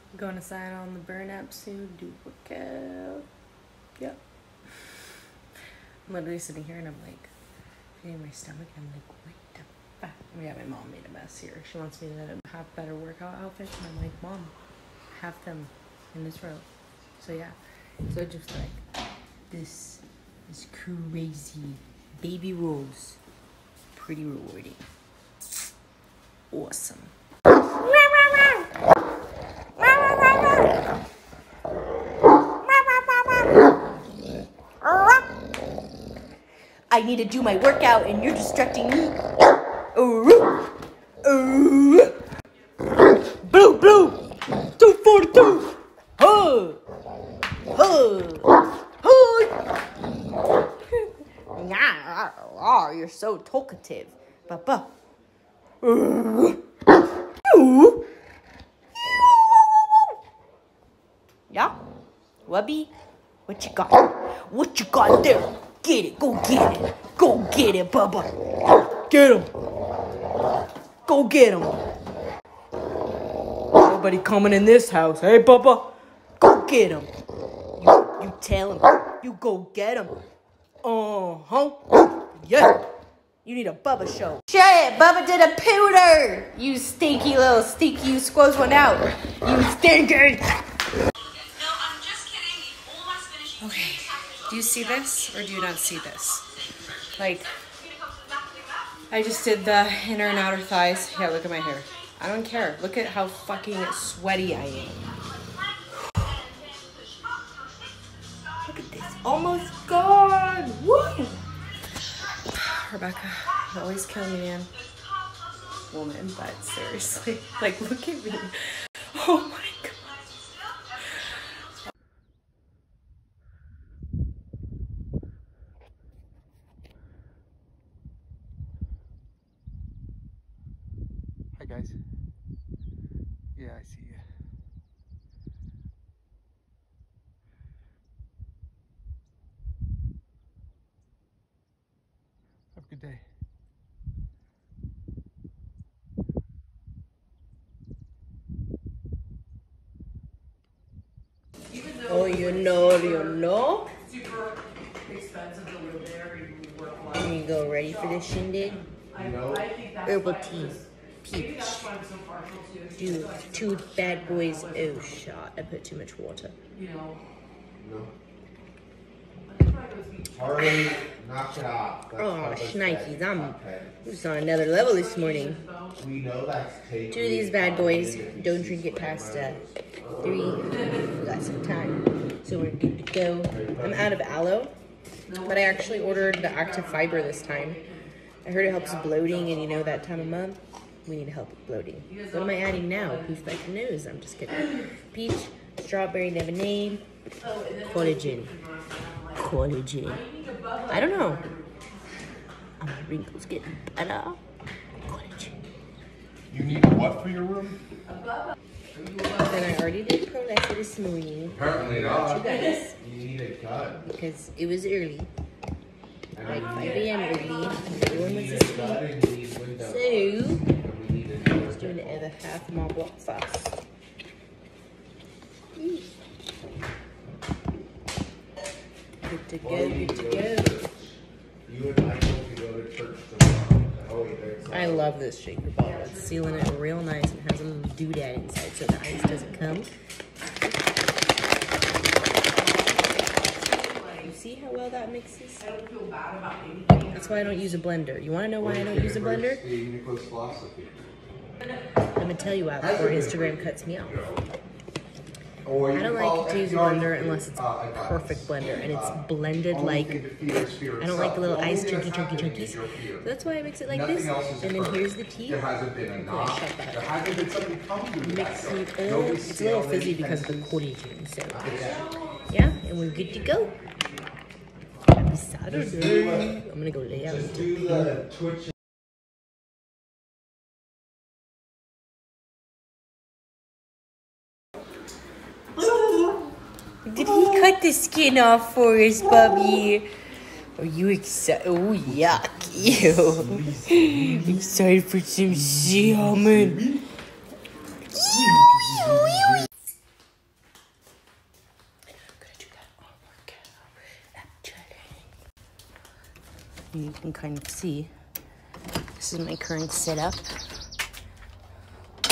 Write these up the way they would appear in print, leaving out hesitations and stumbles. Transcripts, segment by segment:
Going aside on the burn up soon, do workout. Yep. I'm literally sitting here and I'm like, feeling my stomach. I'm like, what the fuck? Yeah, my mom made a mess here. She wants me to have better workout outfits. And I'm like, Mom, have them in this row. So yeah. So just like, this is crazy. Baby rolls. Pretty rewarding. Awesome. I need to do my workout and you're distracting me. Blue, blue. 242. Oh. Oh, you're so talkative. Papa. Yeah? Wubby? What you got? What you got there? Get it. Go get it. Go get it, Bubba. Get him. Go get him. Nobody coming in this house. Hey, Bubba. Go get him. You tell him. You go get him. Uh-huh. Yeah. You need a Bubba show. Shit, Bubba did a pooter. You stinky little stinky. You squoze one out. You stinky. Okay, do you see this or do you not see this? Like, I just did the inner and outer thighs. Yeah, look at my hair. I don't care. Look at how fucking sweaty I am. Look at this. Almost gone. Woo! Rebecca, you always kill me, man. Woman, but seriously. Like, look at me. Oh my God. Hi guys. Yeah, I see you. Have a good day. Oh, you know. Super expensive to live there. You work a lot. Here you go, ready for this shindig? I think that's Herbal why tea. maybe that's why I'm so partial to it. Dude, two bad boys. Oh, shot. I put too much water. You know. No. That's why I go to Already knocked it off. That's Oh, Bubba's shnikes. bed. I'm Okay. just on another level this morning. We know that's taken. Two of these bad boys. Don't drink it past 3. We got some time. So we're good to go. I'm out of aloe, but I actually ordered the active fiber this time. I heard it helps bloating, and you know that time of month, we need help with bloating. What am I adding now? Poof like your nose. I'm just kidding. Peach, strawberry lemonade, collagen. Collagen. I don't know. Are my wrinkles getting better? Collagen. You need a what for your room? Then I already did prolactin this morning. Apparently You not. guys, You need a gun. because it was early. Like 5 a.m. early. Everyone was You need a asleep. gun and you need windows. So, And we need a let's do the other half of my breakfast. Good to go, good to go. You and Michael can go to church tomorrow. Oh, wait, there's I love this shaker bottle. It's sealing it real nice and has a little doodad inside so the ice doesn't come. You see how well that mixes? I don't feel bad about anything. That's why I don't use a blender. You want to know why I don't use a blender? the Uniqlo's philosophy. I'm going to tell you why before Instagram cuts me off. Or I don't like to use a blender unless it's a perfect blender and it's blended like, I don't like the little ice chunky chunkies. So that's why I mix it like this. And then here's the tea. There hasn't been enough. Shut that There up. hasn't been something come through that. Mix it all. Nobody's It's a little sealed it. fizzy because of the collagen. So yeah, and we're good to go. Happy Saturday. I'm gonna go lay out. Just do the Twitch. Did he cut the skin off for us, Bubby? Are you excited? Oh, yuck. Ew. Excited for some salmon. and you can kind of see. This is my current setup. I'm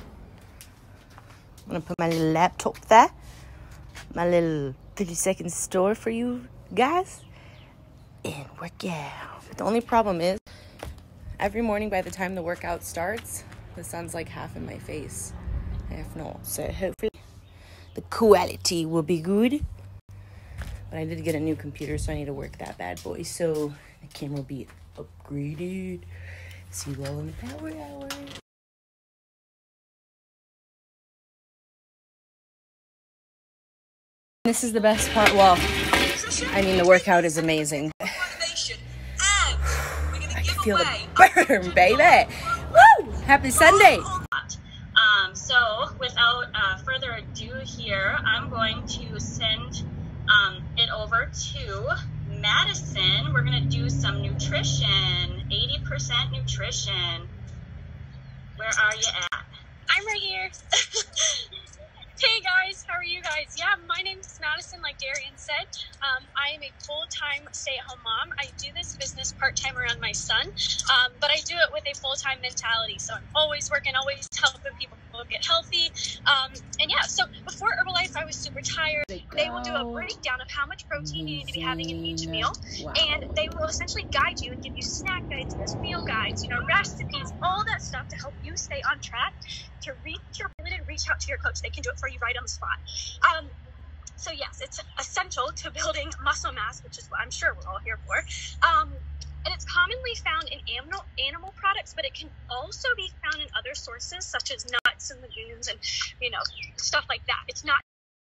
gonna put my little laptop there. My little 30-second store for you guys. And work out. But the only problem is, every morning by the time the workout starts, the sun's like half in my face. If not, so hopefully the quality will be good. But I did get a new computer, so I need to work that bad boy. So the camera will be upgraded. See you all in the power hour. This is the best part. Well, I mean, the workout is amazing. I can feel the burn, baby. Woo! Happy Sunday. So without further ado here, I'm going to send it over to Madison. We're going to do some nutrition, 80% nutrition. Where are you at? I'm right here. Hey guys, how are you guys? Yeah, my name's Madison, like Darian said. I am a full-time stay-at-home mom. I do this business part-time around my son, but I do it with a full-time mentality. So I'm always working, always helping people get healthy. And yeah, so before Herbalife, I was super tired. They will do a breakdown of how much protein you need to be having in each meal. Wow. And they will essentially guide you and give you snack guides, meal guides, recipes, all that stuff to help you stay on track to reach your limit and reach out to your coach. They can do it for you right on the spot. So yes, it's essential to building muscle mass, which is what I'm sure we're all here for. And it's commonly found in animal products, but it can also be found in other sources such as nuts and legumes and, stuff like that. It's not.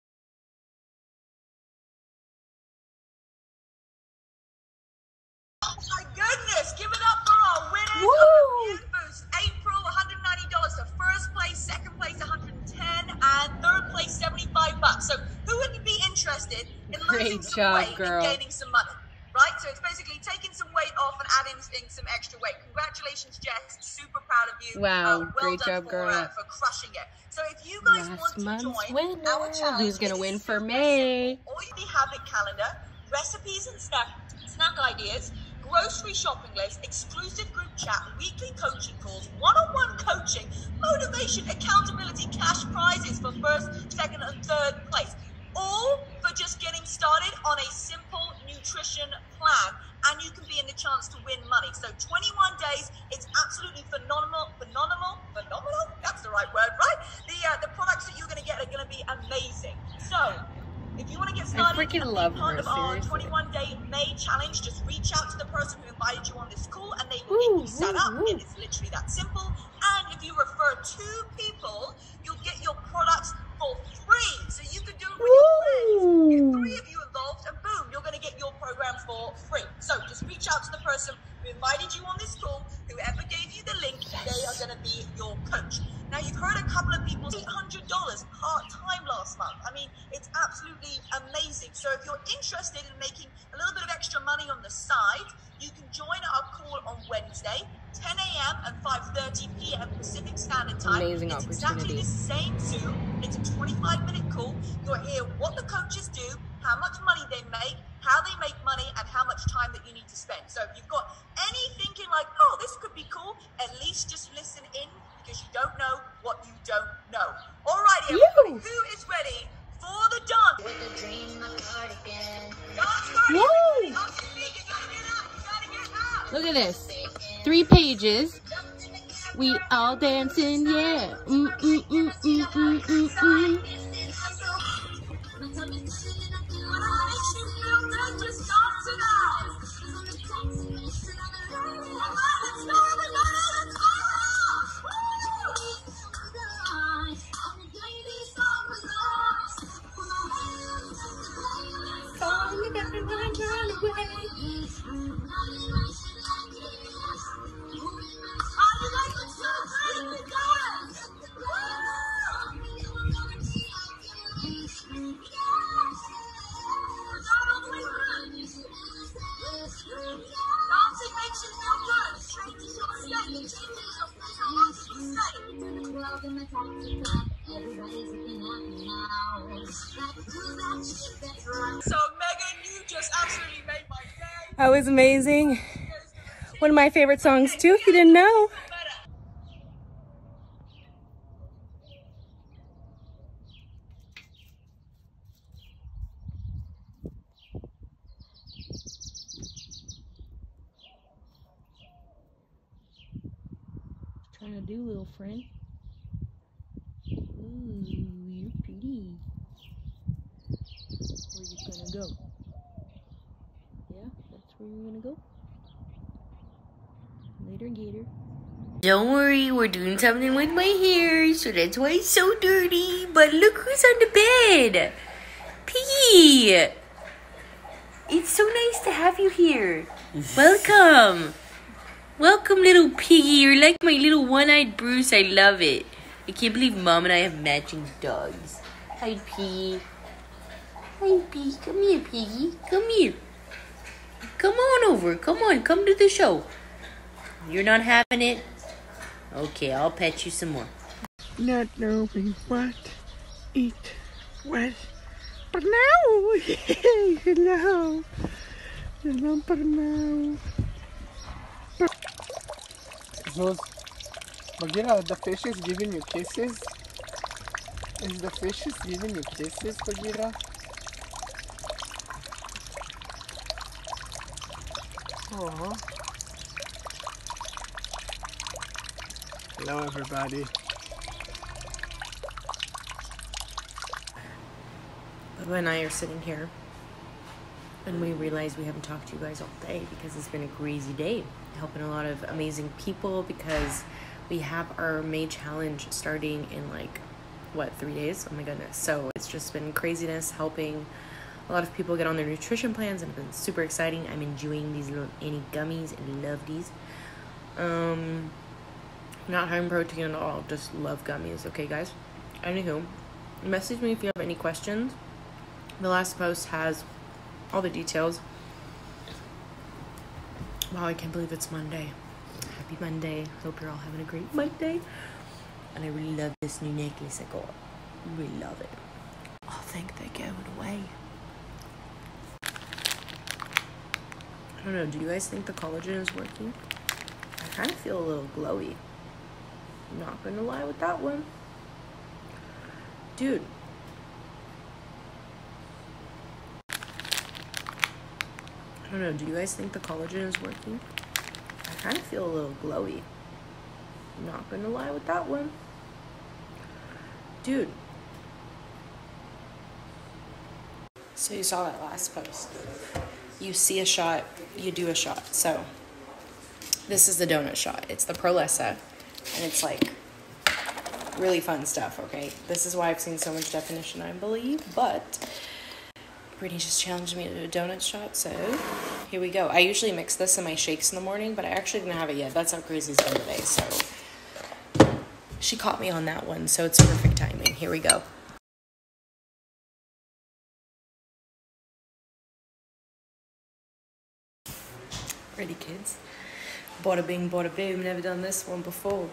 Oh my goodness, give it up for our winners of the Boost. April, $190 to first place, second place, $110, and third place, $75. So who wouldn't be interested in losing some weight and gaining some money? Right? So it's basically taking some weight off and adding in some extra weight. Congratulations, Jess. Super proud of you. Wow, well great done job, girl. For crushing it. So if you guys want to join our challenge, who's going to win for me? All you have a calendar, recipes and snack ideas, grocery shopping list, exclusive group chat, weekly coaching calls, one-on-one coaching, motivation, accountability, cash prizes for first, second, and third place. All for just getting started on a simple nutrition plan, and you can be in the chance to win money. So 21 days, it's absolutely phenomenal. That's the right word, right? The products that you're going to get are going to be amazing. So if you want to get started and be part of our 21-day May challenge, just reach out to the person who invited you on this call, and they will get you set up. It is literally that simple. And if you refer 2 people, you'll get your products for free. So you can do it with your friends. Get 3 of you involved, and boom, you're going to get your program for free. So just reach out to the person who invited you on this call. Whoever gave you the link, they are going to be your coach. Now, you've heard a couple of people say $800 part-time last month. I mean, it's absolutely amazing. So if you're interested in making a little bit of extra money on the side, you can join our call on Wednesday, 10 a.m. and 5:30 p.m. Pacific Standard Time. Amazing it's opportunity. exactly the same Zoom. It's a 25-minute call. You'll hear what the coaches do, how much money they make, how they make money, and how much time that you need to spend. So if you've got any thinking like, oh, this could be cool, at least just listen in, because you don't know what you don't know. Alrighty, everybody, who is ready for the dance? With a dream, a cardigan. Dance party, everybody. On your feet, you gotta get up, you gotta get up. Look at this. 3 pages. We all dancing, yeah. So Megan, you just absolutely made my day. That was amazing. One of my favorite songs too, if you didn't know. Trying to do, little friend. Ooh, you're pretty. Where you gonna go? Yeah, that's where you're gonna go. Later, Gator. Don't worry, we're doing something with my hair, so that's why it's so dirty. But look who's on the bed. Piggy! It's so nice to have you here. Welcome. Welcome, little piggy. You're like my little one-eyed Bruce. I love it. I can't believe Mom and I have matching dogs. Hi, Piggy. Hi, Piggy. Come here, Piggy. Come here. Come on over. Come on. Come to the show. You're not having it? Okay, I'll pet you some more. Not knowing what, eat what, but now, hello, hello, but now. Those, Bagheera, the fish is giving you kisses? Is the fish is giving you kisses, Bagheera? Aww. Hello, everybody. Bubba and I are sitting here and we realize we haven't talked to you guys all day because it's been a crazy day. Helping a lot of amazing people because we have our May challenge starting in like, what, 3 days? Oh my goodness. So it's just been craziness helping a lot of people get on their nutrition plans and it's been super exciting. I'm enjoying these little Annie gummies and love these. Not high in protein at all, just love gummies, okay guys? Anywho, message me if you have any questions. The last post has all the details. Wow, I can't believe it's Monday. Happy Monday. Hope you're all having a great Monday. And I really love this new necklace I got. Really love it. I think they're going away. I don't know, do you guys think the collagen is working? I kind of feel a little glowy. Not gonna lie with that one. Dude. I don't know, do you guys think the collagen is working? I kind of feel a little glowy. Not gonna lie with that one. Dude. So you saw that last post. You see a shot, you do a shot. So this is the donut shot. It's the Prolessa. And it's like really fun stuff, okay? This is why I've seen so much definition, I believe. But Brittany just challenged me to do a donut shot, so here we go. I usually mix this in my shakes in the morning, but I actually didn't have it yet. That's how crazy it's been today, so she caught me on that one, so it's perfect timing. Here we go. Ready, kids? Bada bing, bada boom. Never done this one before.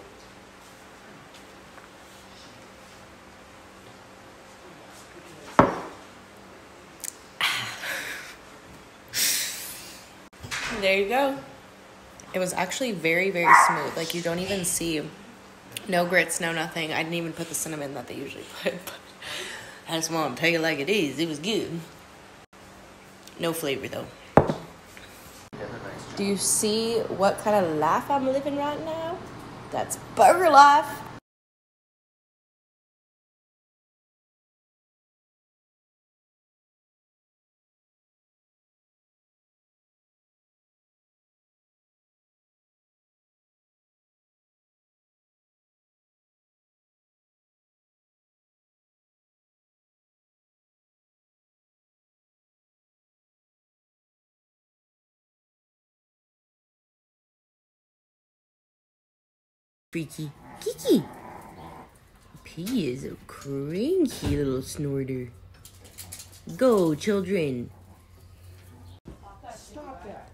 There you go. It was actually very, very smooth. Like, you don't even see no grits, no nothing. I didn't even put the cinnamon that they usually put. But I just want to tell you like it is. It was good. No flavor, though. Do you see what kind of life I'm living right now? That's burger life. Freaky. Kiki. He is a cranky little snorter. Go, children. Stop that.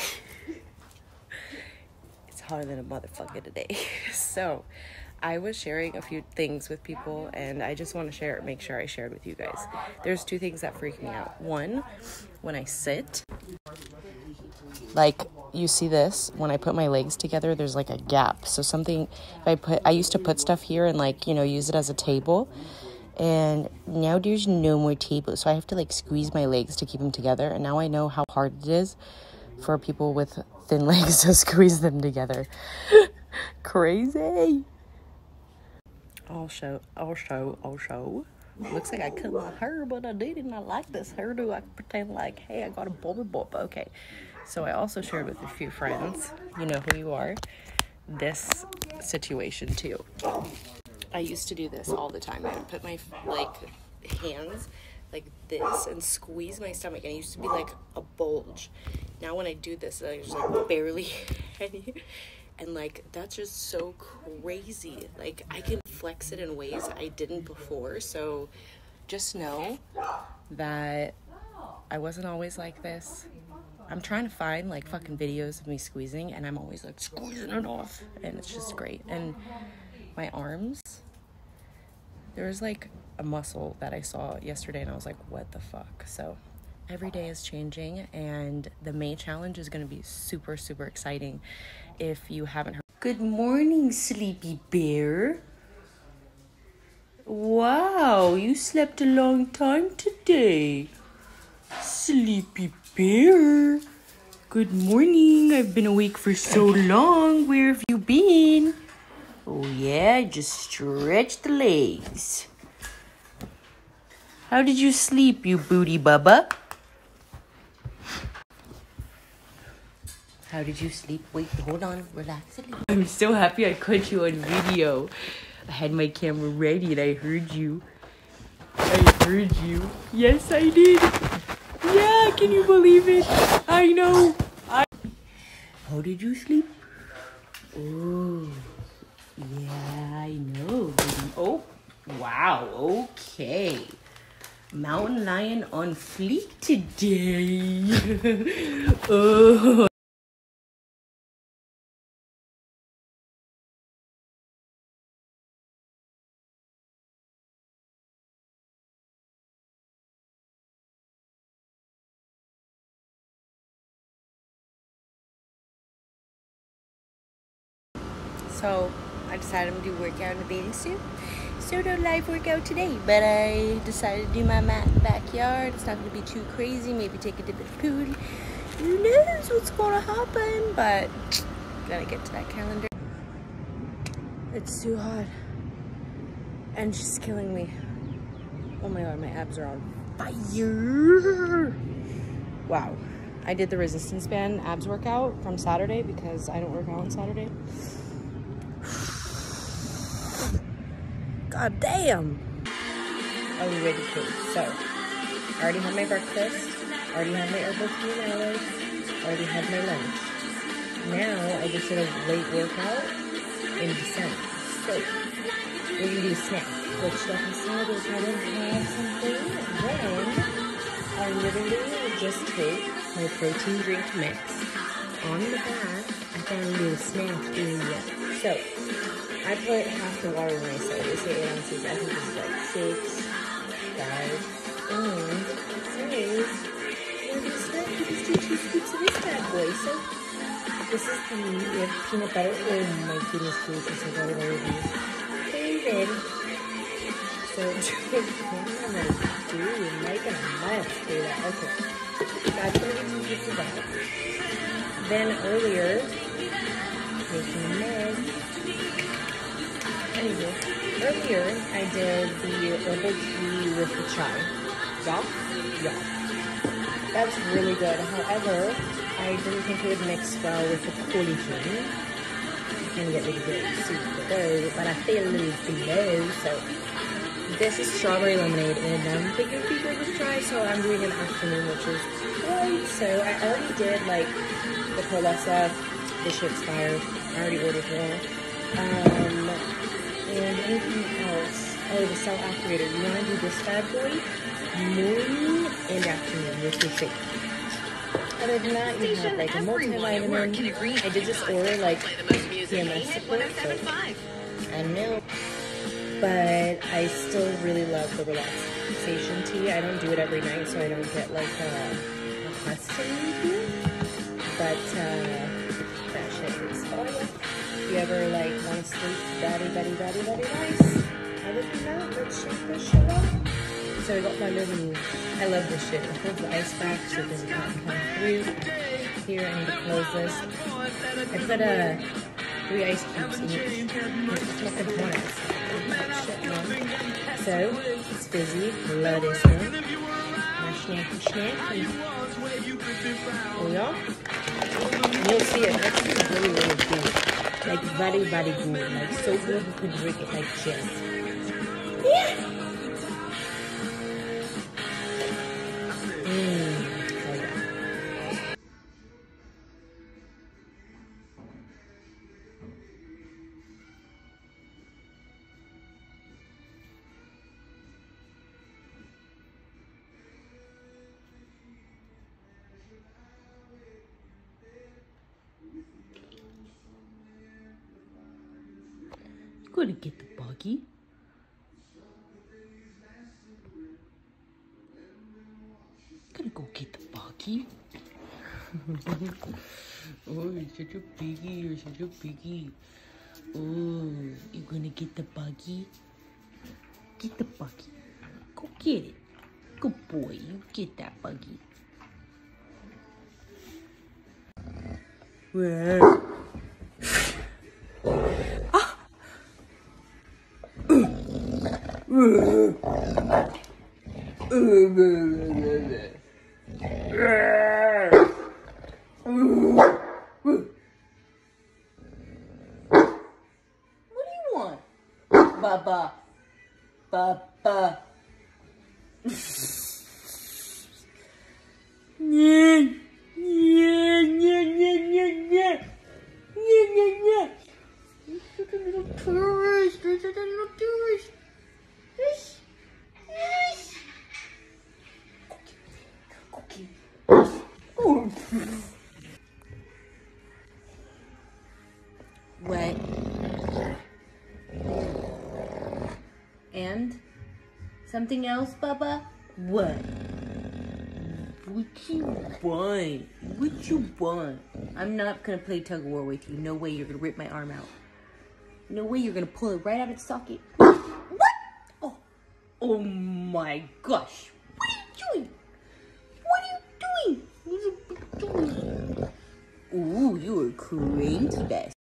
It's hotter than a motherfucker today. So, I was sharing a few things with people, and I just want to make sure I shared with you guys. There's two things that freak me out. One, when I sit, like, you see this, when I put my legs together, there's like a gap. So something, if I used to put stuff here and like, you know, use it as a table. And now there's no more table. So I have to like squeeze my legs to keep them together. And now I know how hard it is for people with thin legs to squeeze them together. Crazy. I'll show. Looks like I cut my hair, but I did not like this hairdo. I pretend like, hey, I got a bobby bob. Okay. So I also shared with a few friends, you know who you are, this situation too. I used to do this all the time. I would put my hands like this and squeeze my stomach, and it used to be like a bulge. Now when I do this, there's like barely any, and like that's just so crazy. Like I can flex it in ways I didn't before. So just know that I wasn't always like this. I'm trying to find like fucking videos of me squeezing, and I'm always like squeezing it off, and it's just great. And my arms, there was like a muscle that I saw yesterday, and I was like, what the fuck? So every day is changing, and the May challenge is going to be super, super exciting. If you haven't heard. Good morning, sleepy bear. Wow, you slept a long time today. Sleepy bear. Good morning. I've been awake for so long. Where have you been? Oh yeah, just stretch the legs. How did you sleep, you booty bubba? How did you sleep? Wait, hold on, relax. I'm so happy I caught you on video. I had my camera ready and I heard you. Yes, I did. Yeah, can you believe it? I know. How did you sleep? Oh, yeah, I know. Oh, wow, okay. Mountain lion on fleek today. Oh. So I decided I'm gonna do workout in a bathing suit. So no live workout today, but I decided to do my mat in the backyard. It's not gonna be too crazy. Maybe take a dip in the pool. Who knows what's gonna happen? But gotta get to that calendar. It's too hot, and she's killing me. Oh my god, my abs are on fire! Wow. I did the resistance band abs workout from Saturday because I don't work out on Saturday. God damn! Are we ready to? So, I already had my breakfast, already had my herbal tea and aloes, already had my lunch. Now, I just did a late workout in December. So, we're gonna do a snack. Which stuff is I don't have something. Then, I literally just take my protein drink mix. On the back, I found a little snack area. So, I put half the water in my soda. They say 8 ounces. I think this is like 6, 5, and it says, we're going to start with these 2 scoops of this bad boy. So, this is the meat. We have peanut butter. Oh my goodness gracious, I got it already. Very good. So, what am I doing? Making a mess do that. Okay. That's going to be 2 scoops of that. Then earlier, making a mess. Anyway, earlier I did the herbal tea with the chai. Yeah. That's really good. However, I didn't think it would mix well with the collagen. And get really good soup though, but I feel a little below, so this is strawberry lemonade, and I'm thinking people would try, so I'm doing an afternoon, which is great. So I already did like the Prolessa, the shit's fire. I already ordered more. And anything else? Oh, the cell activator. You want to do this bad boy? Morning and afternoon with your shake. Other than that, you have like a multivitamin. I did just order like PMS support, so I don't know. But I still really love the relaxation tea. I don't do it every night, so I don't get like a custom tea. But that shit is fire. If you ever like want to sleep very nice, other than that, let's shake this shit up. So I got my little, I love this shit. It holds the ice back so it doesn't come through. Here, I need to close this. I put 3 ice cubes in each. Fucking hornets. Shit, man. So, it's fizzy. Love this one. My snacky. Oh, yeah? And you'll see it. It's really good. Like, very good. Like, so good you could drink it like shit. Yeah! Gonna get the buggy. Gonna go get the buggy. Oh, you're such a piggy. You're such a piggy. Oh, you gonna get the buggy? Get the buggy. Go get it. Good boy. You get that buggy. Where? What do you want? Baba. Baba. You're a little tourist. You're a little tourist. Yes. Yes. Cookie. Oh. What? And? Something else, Bubba? What? What you want? What you want? I'm not gonna play tug of war with you. No way you're gonna rip my arm out. No way you're gonna pull it right out of its socket. What? Oh, oh my gosh. What are you doing? What are you doing? Ooh, you are crazy bastard.